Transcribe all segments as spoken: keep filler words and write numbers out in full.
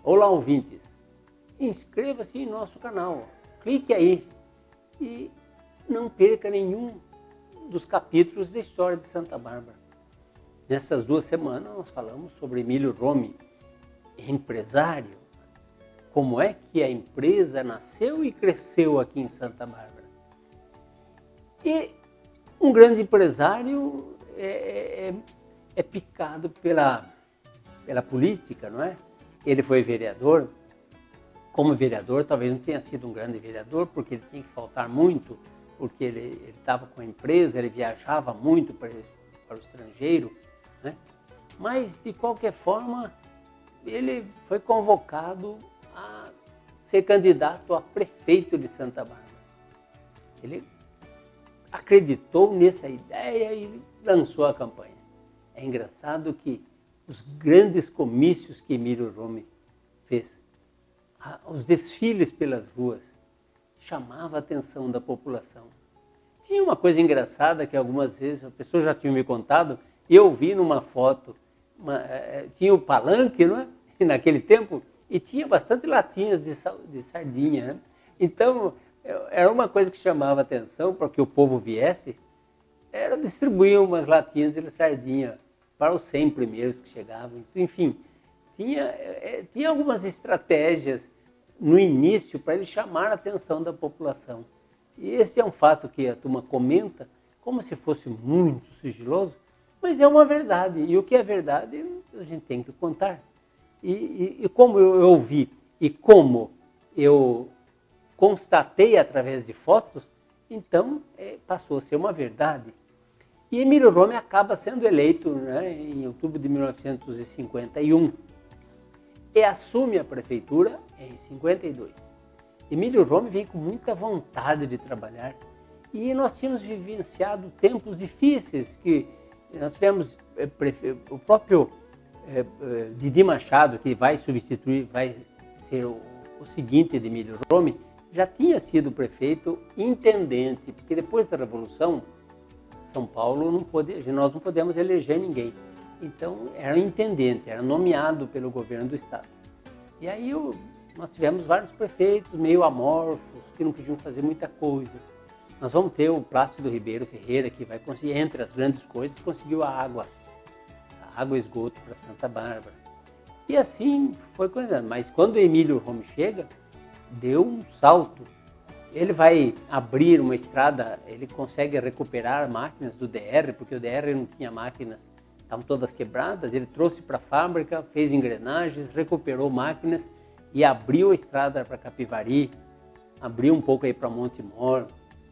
Olá, ouvintes! Inscreva-se em nosso canal, clique aí e não perca nenhum dos capítulos da história de Santa Bárbara. Nessas duas semanas nós falamos sobre Emílio Romi, empresário, como é que a empresa nasceu e cresceu aqui em Santa Bárbara. E um grande empresário é, é, é picado pela, pela política, não é? Ele foi vereador. Como vereador, talvez não tenha sido um grande vereador, porque ele tinha que faltar muito, porque ele estava com a empresa, ele viajava muito para, para o estrangeiro, né? Mas, de qualquer forma, ele foi convocado a ser candidato a prefeito de Santa Bárbara. Ele acreditou nessa ideia e lançou a campanha. É engraçado que os grandes comícios que Emílio Romi fez, os desfiles pelas ruas, chamava a atenção da população. Tinha uma coisa engraçada que algumas vezes a pessoa já tinha me contado, e eu vi numa foto, uma, tinha o palanque, não é? Naquele tempo, e tinha bastante latinhas de, de sardinha, né? Então, era uma coisa que chamava a atenção para que o povo viesse, era distribuir umas latinhas de sardinha para os cem primeiros que chegavam. Enfim, tinha, tinha algumas estratégias no início para ele chamar a atenção da população. E esse é um fato que a turma comenta como se fosse muito sigiloso, mas é uma verdade. E o que é verdade, a gente tem que contar. E, e, e como eu ouvi e como eu constatei através de fotos, então é, passou a ser uma verdade. E Emílio Romi acaba sendo eleito, né, em outubro de mil novecentos e cinquenta e um e assume a prefeitura em cinquenta e dois. Emílio Romi vem com muita vontade de trabalhar e nós tínhamos vivenciado tempos difíceis, que nós tivemos é, o próprio é, é, Didi Machado, que vai substituir, vai ser o, o seguinte de Emílio Romi, já tinha sido prefeito intendente, porque depois da Revolução, São Paulo não pode, nós não podemos eleger ninguém. Então era intendente, era nomeado pelo governo do estado. E aí eu, nós tivemos vários prefeitos meio amorfos, que não podiam fazer muita coisa. Nós vamos ter o Plácido Ribeiro Ferreira, que vai conseguir, entre as grandes coisas, conseguiu a água, a água e esgoto para Santa Bárbara. E assim foi coisa. Mas quando o Emílio Romi chega, deu um salto. Ele vai abrir uma estrada, ele consegue recuperar máquinas do D R, porque o D R não tinha máquinas, estavam todas quebradas. Ele trouxe para a fábrica, fez engrenagens, recuperou máquinas e abriu a estrada para Capivari, abriu um pouco aí para Montemor.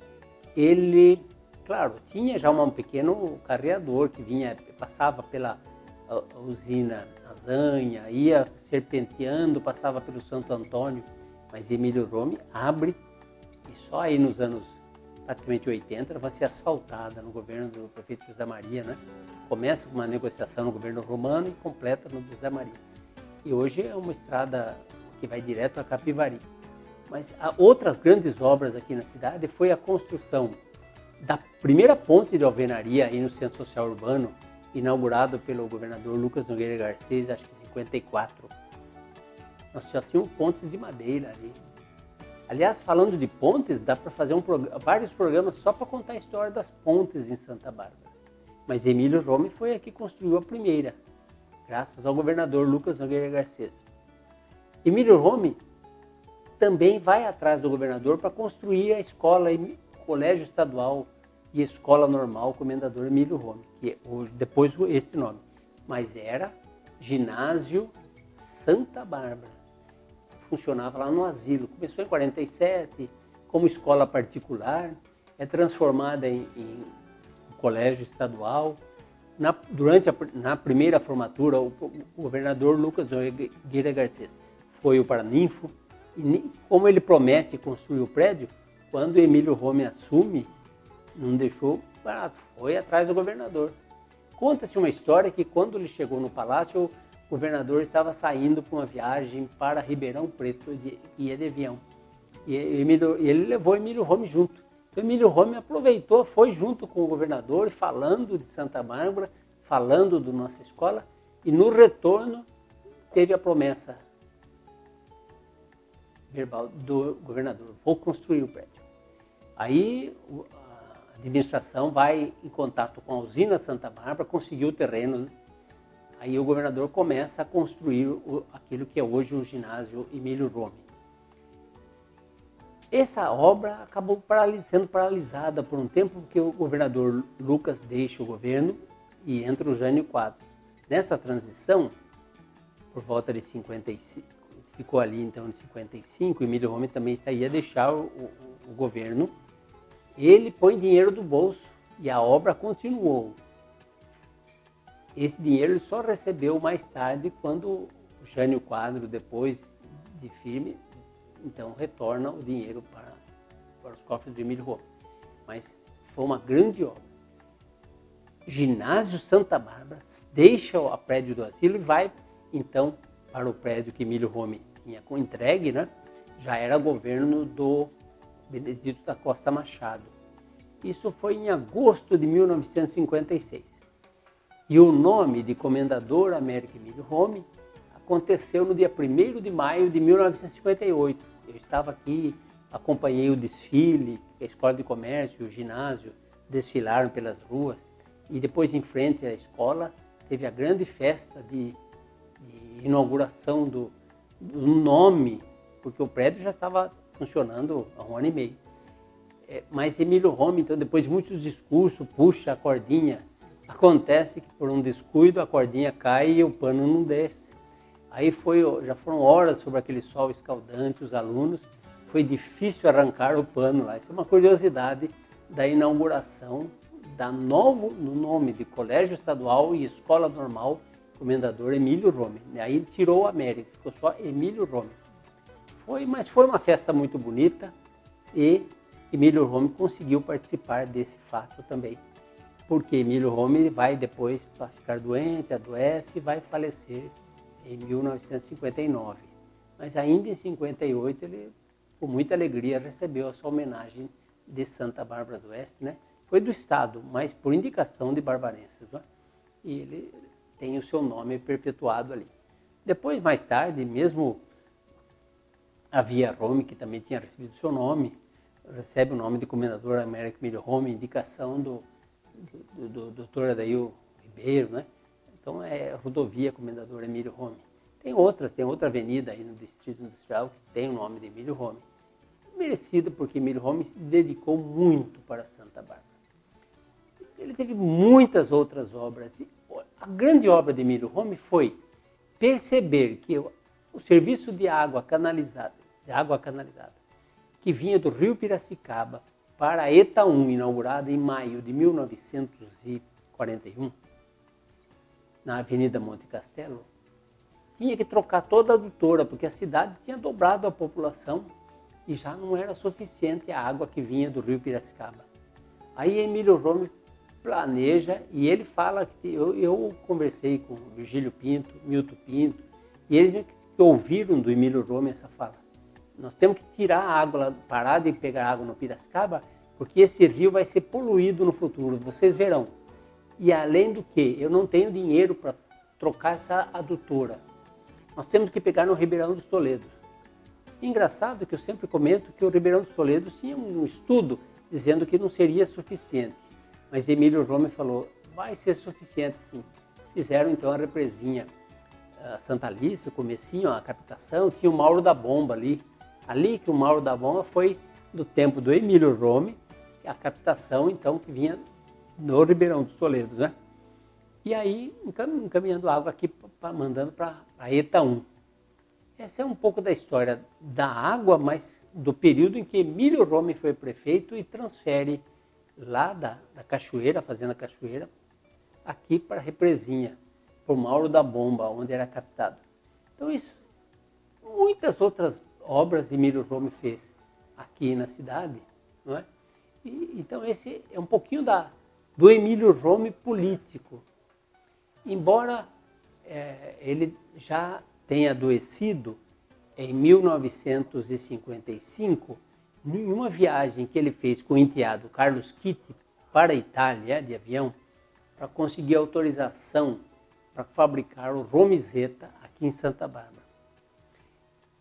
Ele, claro, tinha já um pequeno carreador que vinha, passava pela usina Azanha, ia serpenteando, passava pelo Santo Antônio. Mas Emílio Romi abre, e só aí nos anos praticamente oitenta ela vai ser asfaltada no governo do prefeito José Maria, né? Começa com uma negociação no governo romano e completa no José Maria. E hoje é uma estrada que vai direto a Capivari. Mas há outras grandes obras aqui na cidade foi a construção da primeira ponte de alvenaria aí no Centro Social Urbano, inaugurado pelo governador Lucas Nogueira Garcês, acho que em cinquenta e quatro. Nós já tínhamos pontes de madeira ali. Aliás, falando de pontes, dá para fazer um prog- vários programas só para contar a história das pontes em Santa Bárbara. Mas Emílio Romi foi a que construiu a primeira, graças ao governador Lucas Nogueira Garcês. Emílio Romi também vai atrás do governador para construir a escola, o colégio estadual e a escola normal Comendador Emílio Romi, que é hoje, depois esse nome, mas era Ginásio Santa Bárbara. Funcionava lá no asilo. Começou em quarenta e sete, como escola particular, é transformada em, em colégio estadual. Na, durante a na primeira formatura, o, o governador Lucas Nogueira Garcês foi o Paraninfo, e como ele promete construir o prédio, quando Emílio Romi assume, não deixou barato, foi atrás do governador. Conta-se uma história que quando ele chegou no palácio, o governador estava saindo para uma viagem para Ribeirão Preto, de, ia de avião. E Emílio, ele levou Emílio Romi junto. Então Emílio Romi aproveitou, foi junto com o governador, falando de Santa Bárbara, falando da nossa escola, e no retorno teve a promessa verbal do governador, vou construir o prédio. Aí a administração vai em contato com a usina Santa Bárbara, conseguiu o terreno, né? Aí o governador começa a construir o, aquilo que é hoje o ginásio Emílio Rome. Essa obra acabou paralis, sendo paralisada por um tempo, porque o governador Lucas deixa o governo e entra o Jânio Quadros. Nessa transição, por volta de cinquenta e cinco, ficou ali então em cinquenta e cinco, Emílio Rome também estaria a deixar o, o, o governo. Ele põe dinheiro do bolso e a obra continuou. Esse dinheiro ele só recebeu mais tarde, quando o Jânio Quadros, depois de firme, então retorna o dinheiro para, para os cofres do Emílio Rome. Mas foi uma grande obra. Ginásio Santa Bárbara deixa o prédio do asilo e vai então para o prédio que Emílio Rome tinha entregue, né? Já era governo do Benedito da Costa Machado. Isso foi em agosto de mil novecentos e cinquenta e seis. E o nome de Comendador Américo Emílio Rome aconteceu no dia primeiro de maio de mil novecentos e cinquenta e oito. Eu estava aqui, acompanhei o desfile, a Escola de Comércio, o ginásio, desfilaram pelas ruas. E depois, em frente à escola, teve a grande festa de, de inauguração do, do nome, porque o prédio já estava funcionando há um ano e meio. É, mas Emílio Rome, então, depois de muitos discursos, puxa a cordinha. Acontece que por um descuido a cordinha cai e o pano não desce. Aí foi, já foram horas sobre aquele sol escaldante, os alunos, foi difícil arrancar o pano lá. Isso é uma curiosidade da inauguração da novo, no nome de Colégio Estadual e Escola Normal, Comendador Emílio Rome. Aí ele tirou o Américo, ficou só Emílio Rome. Foi, mas foi uma festa muito bonita e Emílio Rome conseguiu participar desse fato também. Porque Emílio Rome vai depois para ficar doente, adoece e vai falecer em mil novecentos e cinquenta e nove. Mas ainda em cinquenta e oito ele, com muita alegria, recebeu a sua homenagem de Santa Bárbara do Oeste, né? Foi do Estado, mas por indicação de barbarenses, né? E ele tem o seu nome perpetuado ali. Depois, mais tarde, mesmo a Via Rome, que também tinha recebido o seu nome, recebe o nome de Comendador Américo Emílio Rome, indicação do, do, do, do doutor Adail Ribeiro, né? Então é rodovia Comendador Emílio Rome. Tem outras, tem outra avenida aí no Distrito Industrial que tem o nome de Emílio Rome. Merecido porque Emílio Rome se dedicou muito para Santa Bárbara. Ele teve muitas outras obras. A grande obra de Emílio Rome foi perceber que o, o serviço de água canalizada, de água canalizada, que vinha do Rio Piracicaba para a ETA um, inaugurada em maio de mil novecentos e quarenta e um, na Avenida Monte Castelo, tinha que trocar toda a adutora, porque a cidade tinha dobrado a população e já não era suficiente a água que vinha do Rio Piracicaba. Aí Emílio Rome planeja, e ele fala, que eu, eu conversei com Virgílio Pinto, Milton Pinto, e eles que ouviram do Emílio Rome essa fala. Nós temos que tirar a água, parar de pegar água no Piracicaba, porque esse rio vai ser poluído no futuro, vocês verão. E além do que, eu não tenho dinheiro para trocar essa adutora. Nós temos que pegar no Ribeirão dos Toledos. Engraçado que eu sempre comento que o Ribeirão dos Toledos tinha um estudo dizendo que não seria suficiente. Mas Emílio Rome falou, vai ser suficiente sim. Fizeram então a represinha a Santa Alice, o comecinho, a captação, tinha o Mauro da Bomba ali. Ali que o Mauro da Bomba foi do tempo do Emílio Rome, a captação então que vinha no Ribeirão dos Toledos, né? E aí encaminhando água aqui, mandando para a ETA um. Essa é um pouco da história da água, mas do período em que Emílio Rome foi prefeito e transfere lá da, da Cachoeira, a Fazenda Cachoeira, aqui para a represinha, por Mauro da Bomba, onde era captado. Então isso, muitas outras obras Emílio Rome fez aqui na cidade, não é? E, então esse é um pouquinho da, do Emílio Rome político. Embora é, ele já tenha adoecido em mil novecentos e cinquenta e cinco, em uma viagem que ele fez com o enteado Carlos Kitty para a Itália, de avião, para conseguir autorização para fabricar o Romizeta aqui em Santa Bárbara.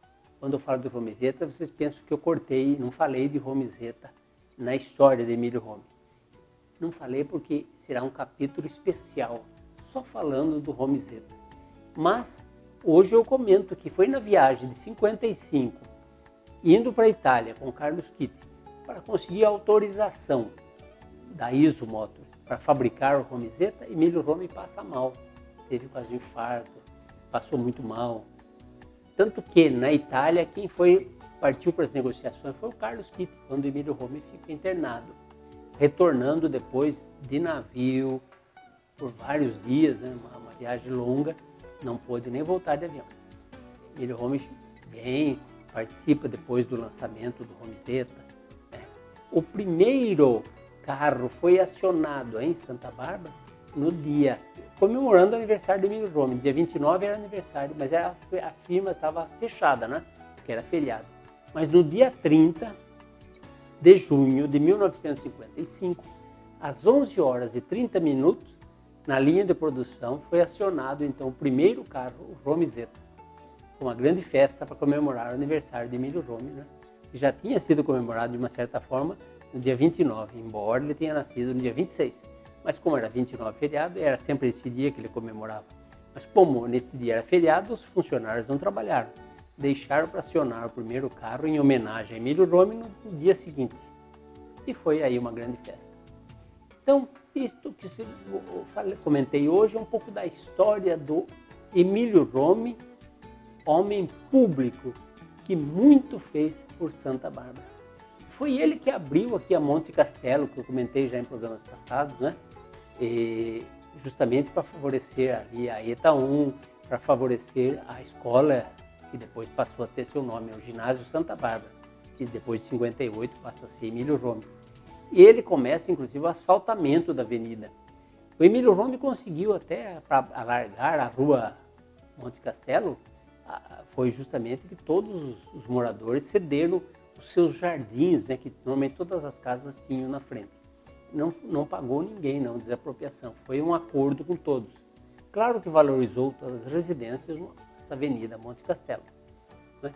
quando eu falo de Romizeta, vocês pensam que eu cortei, não falei de Romizeta na história de Emílio Romi. Não falei porque será um capítulo especial, só falando do Romizeta. Mas hoje eu comento que foi na viagem de cinquenta e cinco, indo para a Itália com Carlos Kitty, para conseguir a autorização da Iso Motors para fabricar o Romizeta, Emílio Romi passa mal, teve quase um infarto, passou muito mal. Tanto que na Itália quem foi, partiu para as negociações foi o Carlos Kitty, quando o Emílio Romi fica internado, retornando depois de navio por vários dias, né, uma, uma viagem longa, não pôde nem voltar de avião. Emílio Romi vem, participa depois do lançamento do Romizeta. Né. O primeiro carro foi acionado em Santa Bárbara no dia, comemorando o aniversário do Emílio Romi. Dia vinte e nove era aniversário, mas era, a firma estava fechada, né? Porque era feriado. Mas no dia trinta de junho de mil novecentos e cinquenta e cinco, às onze horas e trinta minutos, na linha de produção, foi acionado então o primeiro carro, o Romizeta. Uma grande festa para comemorar o aniversário de Emílio Romi, né? Que já tinha sido comemorado de uma certa forma no dia vinte e nove, embora ele tenha nascido no dia vinte e seis. Mas como era vinte e nove feriado, era sempre esse dia que ele comemorava. Mas como neste dia era feriado, os funcionários não trabalharam. Deixaram para acionar o primeiro carro em homenagem a Emílio Romi no, no dia seguinte. E foi aí uma grande festa. Então, isto que eu falei, comentei hoje é um pouco da história do Emílio Romi, homem público que muito fez por Santa Bárbara. Foi ele que abriu aqui a Monte Castelo, que eu comentei já em programas passados, né? E justamente para favorecer ali a ETA um, para favorecer a escola que depois passou a ter seu nome, o Ginásio Santa Bárbara, que depois de cinquenta e oito passa a ser Emílio Romi. E ele começa, inclusive, o asfaltamento da avenida. O Emílio Romi conseguiu até, para alargar a rua Monte Castelo, foi justamente que todos os moradores cederam os seus jardins, né, que normalmente todas as casas tinham na frente. Não, não pagou ninguém, não, desapropriação. Foi um acordo com todos. Claro que valorizou todas as residências nessa avenida Monte Castelo. Né?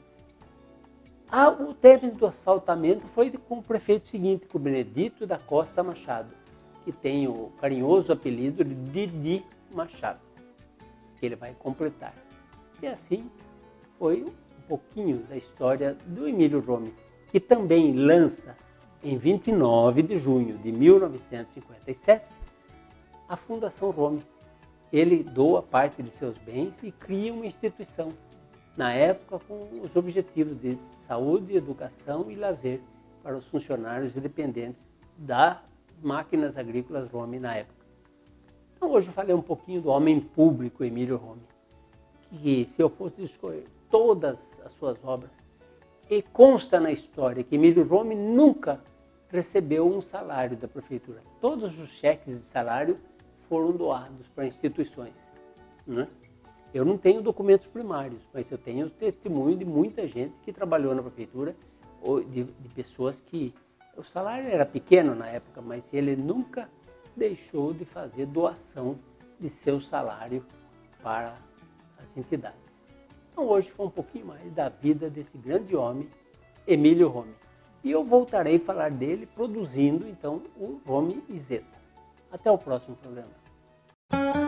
Ah, o término do asfaltamento foi com o prefeito seguinte, com o Benedito da Costa Machado, que tem o carinhoso apelido de Didi Machado, que ele vai completar. E assim foi um pouquinho da história do Emílio Romi, que também lança em vinte e nove de junho de mil novecentos e cinquenta e sete a Fundação Romi. Ele doa parte de seus bens e cria uma instituição, na época com os objetivos de saúde, educação e lazer para os funcionários e dependentes das máquinas agrícolas Romi na época. Então hoje eu falei um pouquinho do homem público Emílio Romi, que se eu fosse escolher todas as suas obras, e consta na história que Emílio Romi nunca recebeu um salário da prefeitura. Todos os cheques de salário foram doados para instituições. Né? Eu não tenho documentos primários, mas eu tenho testemunho de muita gente que trabalhou na prefeitura, ou de, de pessoas que o salário era pequeno na época, mas ele nunca deixou de fazer doação de seu salário para as entidades. Então hoje foi um pouquinho mais da vida desse grande homem, Emílio Romi. E eu voltarei a falar dele produzindo então o Romizeta. Até o próximo programa.